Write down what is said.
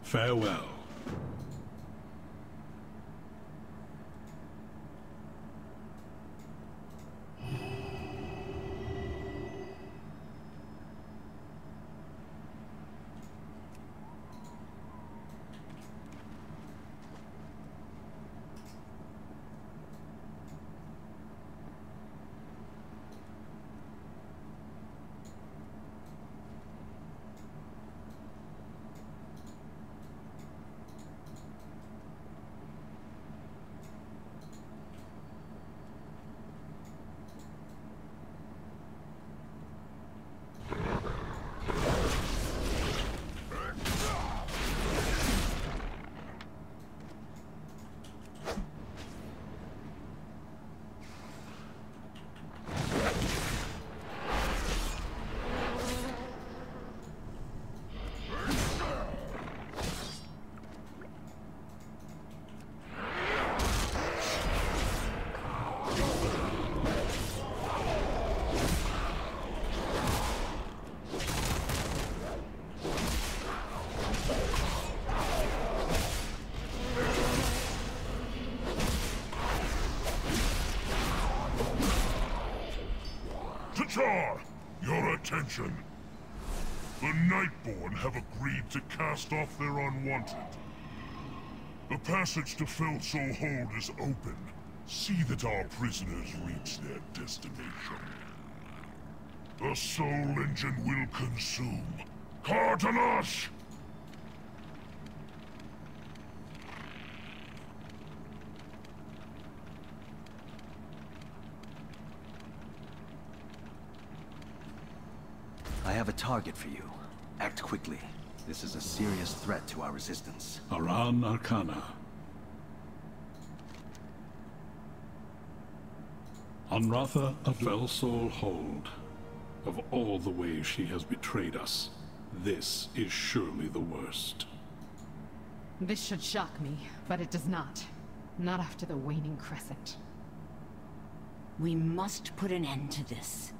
Farewell. Your attention. The Nightborn have agreed to cast off their unwanted. The passage to Fell Soul Hold is open. See that our prisoners reach their destination. The Soul Engine will consume. Cartanash! I have a target for you. Act quickly. This is a serious threat to our resistance. Aran Arcana. Anratha of Fell Soul Hold. Of all the ways she has betrayed us, this is surely the worst. This should shock me, but it does not. Not after the waning crescent. We must put an end to this.